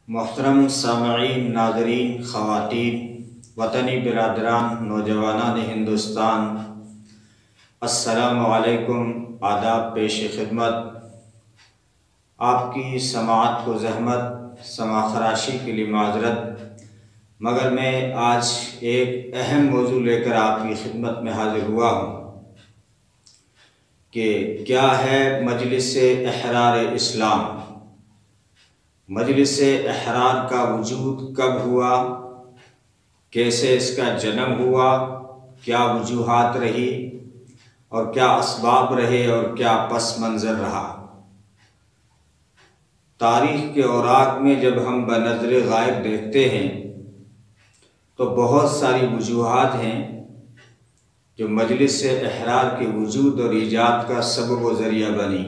मोहतरम सामईन, नाज़रीन, ख़वातीन, वतनी बिरादरान, नौजवानान हिंदुस्तान, अस्सलामु अलैकुम। आदाब पेश खिदमत। आपकी समाअत को ज़हमत, समाखराशी के लिए माज़रत, मगर मैं आज एक अहम मौजू लेकर आपकी खिदमत में हाज़िर हुआ हूँ कि क्या है मजलिस-ए एहरार इस्लाम। मजलिस-ए एहरार का वजूद कब हुआ, कैसे इसका जन्म हुआ, क्या वजूहात रही और क्या असबाब रहे और क्या पस मंज़र रहा। तारीख़ के औराक में जब हम बनज़र गायब देखते हैं तो बहुत सारी वजूहात हैं जो मजलिस-ए एहरार के वजूद और ईजाद का सबब व ज़रिया बनी।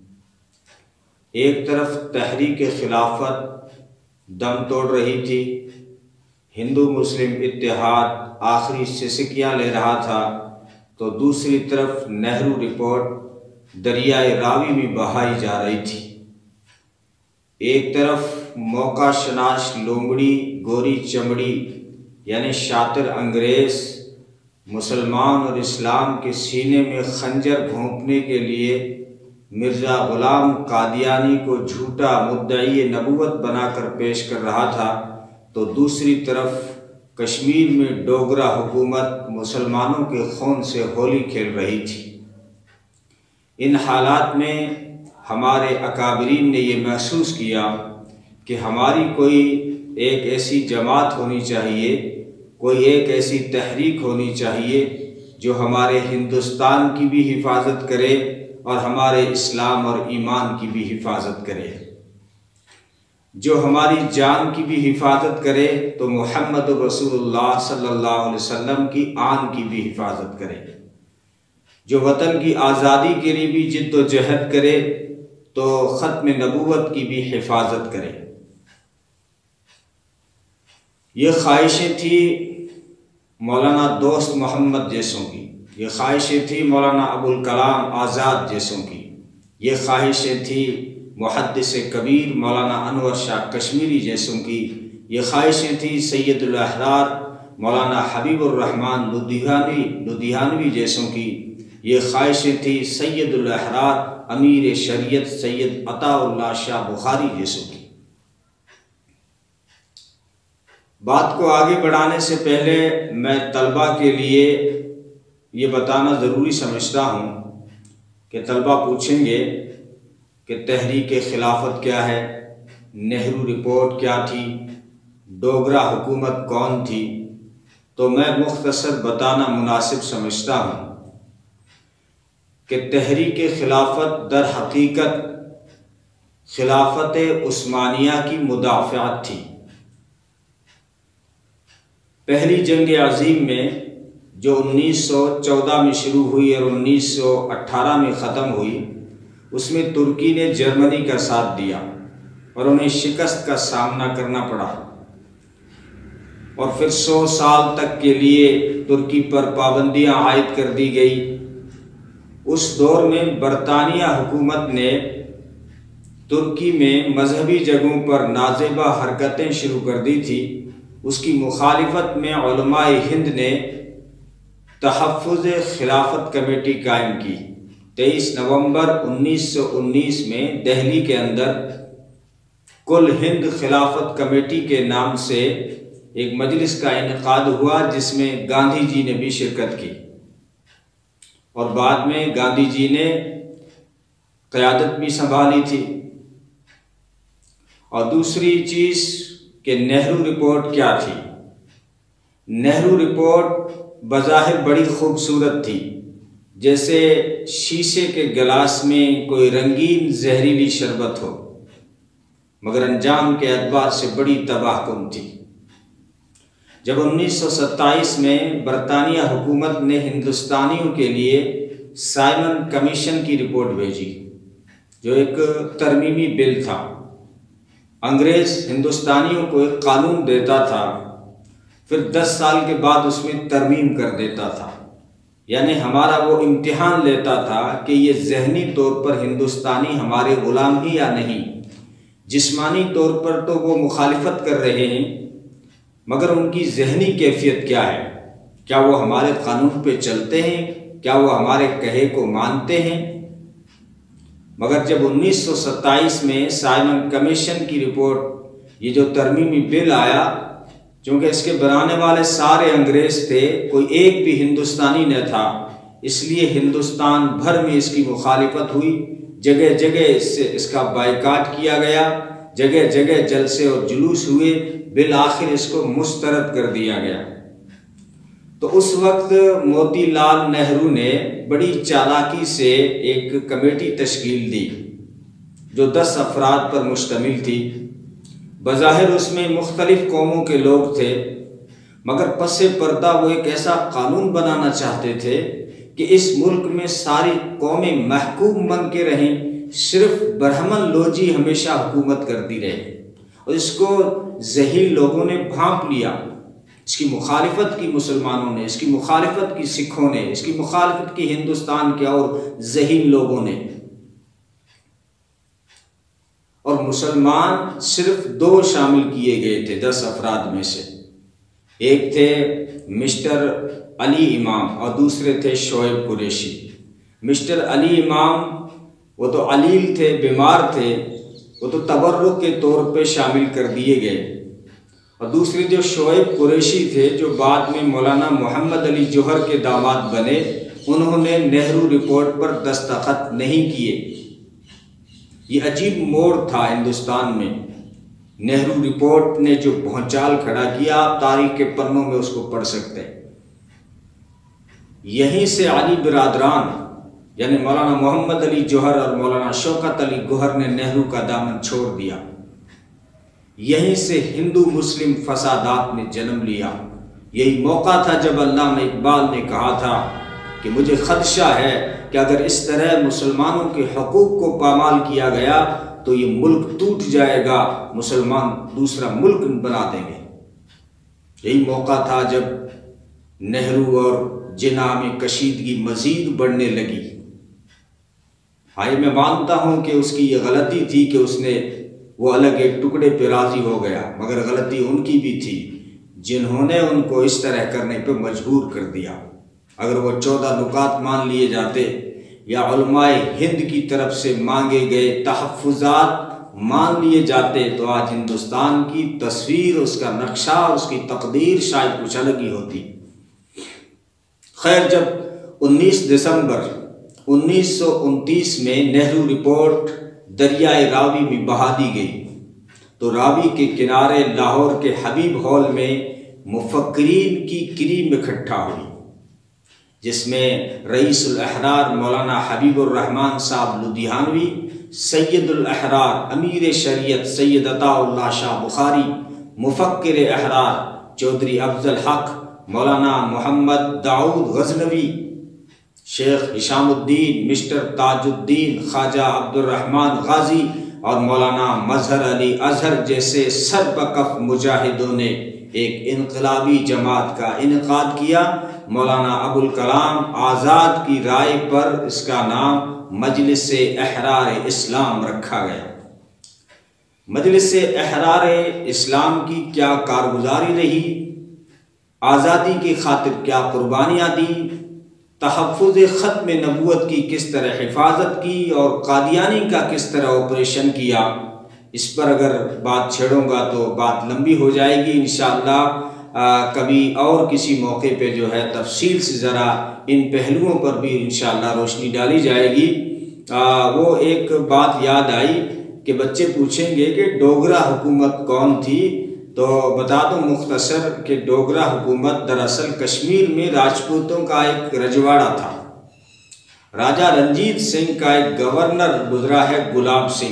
एक तरफ तहरीक खिलाफत दम तोड़ रही थी, हिंदू मुस्लिम इत्तेहाद आखिरी सिसकियाँ ले रहा था, तो दूसरी तरफ नेहरू रिपोर्ट दरियाए रावी में बहाई जा रही थी। एक तरफ मौका शनाश लोमड़ी गोरी चमड़ी यानी शातिर अंग्रेज़ मुसलमान और इस्लाम के सीने में खंजर घोंपने के लिए मिर्ज़ा ग़ुलाम कादियानी को झूठा मुद्दई नबूवत बनाकर पेश कर रहा था, तो दूसरी तरफ कश्मीर में डोगरा हुकूमत मुसलमानों के खून से होली खेल रही थी। इन हालात में हमारे अकाबरीन ने ये महसूस किया कि हमारी कोई एक ऐसी जमात होनी चाहिए, कोई एक ऐसी तहरीक होनी चाहिए जो हमारे हिंदुस्तान की भी हिफाजत करे और हमारे इस्लाम और ईमान की भी हिफाजत करे, जो हमारी जान की भी हिफाजत करे तो मुहम्मद रसूलुल्लाह सल्लल्लाहु अलैहि वसल्लम की आन की भी हिफाजत करे, जो वतन की आज़ादी के लिए भी जिद्दोजहद करे तो ख़त्म नबूवत की भी हिफाजत करे। ये ख्वाहिशें थी मौलाना दोस्त मोहम्मद जैसों की, ये ख्वाहिशें थी मौलाना अबुल कलाम आज़ाद जैसों की, ये ख्वाहिशें थी मुहद्दिस कबीर मौलाना अनवर शाह कश्मीरी जैसों की, ये ख्वाहिशें थी सैयदुल अहरार मौलाना हबीबुर रहमान लुधियानवी जैसों की, ये ख्वाहिशें थी सैयदुल अहरार अमीर शरीयत सैयद अताउल्लाह शाह बुखारी जैसों की। बात को आगे बढ़ाने से पहले मैं तलबा के लिए ये बताना ज़रूरी समझता हूँ कि तलबा पूछेंगे कि तहरीक खिलाफत क्या है, नेहरू रिपोर्ट क्या थी, डोगरा हुकूमत कौन थी, तो मैं मुख्तसर बताना मुनासिब समझता हूँ कि तहरीक खिलाफत दर हकीकत खिलाफत उस्मानिया की मुदाफ़अत थी। पहली जंग अज़ीम में जो 1914 में शुरू हुई और 1918 में ख़त्म हुई, उसमें तुर्की ने जर्मनी का साथ दिया और उन्हें शिकस्त का सामना करना पड़ा और फिर 100 साल तक के लिए तुर्की पर पाबंदियां आयद कर दी गई। उस दौर में बरतानिया हुकूमत ने तुर्की में मजहबी जगहों पर नाजेबा हरकतें शुरू कर दी थी। उसकी मुखालिफत में उलमाए हिंद ने तहफ़्फ़ुज़ खिलाफत कमेटी कायम की। 23 नवंबर 1919 में दिल्ली के अंदर कुल हिंद खिलाफत कमेटी के नाम से एक मजलिस का इनेकाद हुआ, जिसमें गांधी जी ने भी शिरकत की और बाद में गांधी जी ने क़यादत भी संभाली थी। और दूसरी चीज़ कि नेहरू रिपोर्ट क्या थी। नेहरू रिपोर्ट बज़ाहिर बड़ी खूबसूरत थी, जैसे शीशे के गिलास में कोई रंगीन जहरीली शरबत हो, मगर अंजाम के एतबार से बड़ी तबाहकुन थी। जब 1927 में बरतानिया हुकूमत ने हिंदुस्तानियों के लिए साइमन कमीशन की रिपोर्ट भेजी, जो एक तरमीमी बिल था। अंग्रेज़ हिंदुस्तानियों को एक कानून देता था, फिर 10 साल के बाद उसमें तरमीम कर देता था, यानी हमारा वो इम्तिहान लेता था कि ये ज़हनी तौर पर हिंदुस्तानी हमारे ग़ुलाम ही या नहीं। जिस्मानी तौर पर तो वो मुखालिफत कर रहे हैं, मगर उनकी जहनी कैफियत क्या है? क्या वो हमारे कानून पे चलते हैं? क्या वो हमारे कहे को मानते हैं? मगर जब 1927 में साइमन कमीशन की रिपोर्ट, ये जो तरमीमी बिल आया, क्योंकि इसके बनाने वाले सारे अंग्रेज थे, कोई एक भी हिंदुस्तानी न था, इसलिए हिंदुस्तान भर में इसकी मुखालिफत हुई। जगह जगह इसका बायकाट किया गया, जगह जगह जलसे और जुलूस हुए, बिल आखिर इसको मुस्तरद कर दिया गया। तो उस वक्त मोतीलाल नेहरू ने बड़ी चालाकी से एक कमेटी तश्कील दी जो 10 अफराद पर मुश्तमिल थी। बज़ाहिर उसमें मुख्तलिफ कौमों के लोग थे, मगर पसे पर्दा वो एक ऐसा कानून बनाना चाहते थे कि इस मुल्क में सारी कौमें महकूम बन के रहें, सिर्फ ब्राह्मण लोजी हमेशा हुकूमत करती रहे। और इसको ज़हीन लोगों ने भांप लिया। इसकी मुखालिफत की मुसलमानों ने, इसकी मुखालिफत की सिखों ने, इसकी मुखालिफत की हिंदुस्तान के और ज़हीन लोगों ने। और मुसलमान सिर्फ 2 शामिल किए गए थे 10 अफराद में से। एक थे मिस्टर अली इमाम और दूसरे थे शोएब कुरैशी। मिस्टर अली इमाम वो तो अलील थे, बीमार थे, वो तो तबर्रुक के तौर पे शामिल कर दिए गए। और दूसरे जो शोएब कुरैशी थे, जो बाद में मौलाना मोहम्मद अली जौहर के दामाद बने, उन्होंने नेहरू रिपोर्ट पर दस्तखत नहीं किए। ये अजीब मोड़ था हिंदुस्तान में। नेहरू रिपोर्ट ने जो भौचाल खड़ा किया, आप तारीख के पन्नों में उसको पढ़ सकते हैं। यहीं से अली बिरादरान यानी मौलाना मोहम्मद अली जौहर और मौलाना शौकत अली गौहर ने नेहरू का दामन छोड़ दिया। यहीं से हिंदू मुस्लिम फसादात ने जन्म लिया। यही मौका था जब अल्लामा इकबाल ने कहा था कि मुझे खदशा है कि अगर इस तरह मुसलमानों के हकूक़ को पामाल किया गया तो ये मुल्क टूट जाएगा, मुसलमान दूसरा मुल्क बना देंगे। यही मौका था जब नेहरू और जिन्ना में कशीदगी मजीद बढ़ने लगी। हाय, मैं मानता हूं कि उसकी ये गलती थी कि उसने वो अलग एक टुकड़े पे राजी हो गया, मगर गलती उनकी भी थी जिन्होंने उनको इस तरह करने पे मजबूर कर दिया। अगर वो 14 नुकात मान लिए जाते या उलमाए हिंद की तरफ से मांगे गए तहफ़्फ़ुज़ात मान लिए जाते तो आज हिंदुस्तान की तस्वीर, उसका नक्शा और उसकी तकदीर शायद कुछ अलग ही होती। खैर, जब 19 दिसंबर 1929 में नेहरू रिपोर्ट दरियाए रावी में बहा दी गई तो रावी के किनारे लाहौर के हबीब हॉल में मुफक्किरीन की क्रीम इकट्ठा हुई, जिसमें रईसुल अहरार मौलाना हबीबुर रहमान साहब लुधियानवी, सैयदुल अहरार अमीर शरीयत सैयद अताउल्लाह शाह बुखारी, मुफक्किर अहरार चौधरी अफजल हक, मौलाना मोहम्मद दाऊद गजनवी, शेख हिशामुद्दीन, मिस्टर ताजुद्दीन, ख्वाजा अब्दुर्रहमान गाजी और मौलाना मजहर अली अजहर जैसे सरबकफ मुजाहिदों ने एक इनकलाबी जमात का इनेकाद किया। मौलाना अबुल कलाम आज़ाद की राय पर इसका नाम मजलिस अहरार इस्लाम रखा गया। मजलिस अहरार इस्लाम की क्या कारगुजारी रही, आज़ादी की खातिर क्या कुर्बानियाँ दी, तहफ़्फ़ुज़ ख़त्म नबूवत की किस तरह हिफाजत की और कादियानी का किस तरह ऑपरेशन किया, इस पर अगर बात छेड़ूंगा तो बात लंबी हो जाएगी। इंशाअल्लाह कभी और किसी मौके पे जो है तफसील से ज़रा इन पहलुओं पर भी इंशाअल्लाह रोशनी डाली जाएगी। वो एक बात याद आई कि बच्चे पूछेंगे कि डोगरा हुकूमत कौन थी, तो बता दूं मुख्तसर कि डोगरा हुकूमत दरअसल कश्मीर में राजपूतों का एक रजवाड़ा था। राजा रंजीत सिंह का एक गवर्नर गुजरा है, गुलाब सिंह।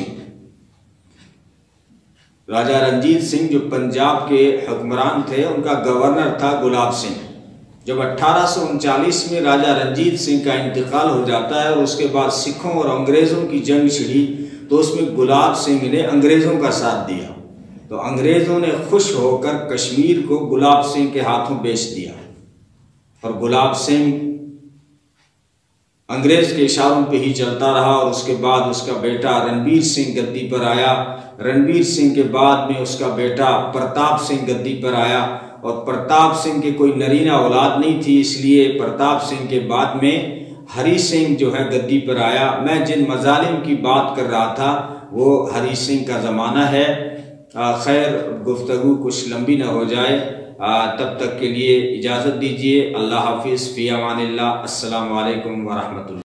राजा रंजीत सिंह जो पंजाब के हुक्मरान थे, उनका गवर्नर था गुलाब सिंह। जब 1839 में राजा रंजीत सिंह का इंतकाल हो जाता है और उसके बाद सिखों और अंग्रेज़ों की जंग छिड़ी, तो उसमें गुलाब सिंह ने अंग्रेज़ों का साथ दिया। तो अंग्रेज़ों ने खुश होकर कश्मीर को गुलाब सिंह के हाथों बेच दिया और गुलाब सिंह अंग्रेज़ के इशारों पे ही चलता रहा। और उसके बाद उसका बेटा रणबीर सिंह गद्दी पर आया रणवीर सिंह के बाद में उसका बेटा प्रताप सिंह गद्दी पर आया, और प्रताप सिंह के कोई नरीना औलाद नहीं थी, इसलिए प्रताप सिंह के बाद में हरी सिंह जो है गद्दी पर आया। मैं जिन मजालिम की बात कर रहा था वो हरी सिंह का ज़माना है। खैर, गुफ्तगू कुछ लंबी ना हो जाए, तब तक के लिए इजाज़त दीजिए। अल्लाह हाफिज़, फ़ी अमानिल्लाह। अस्सलामु अलैकुम व रहमतुल्लाह।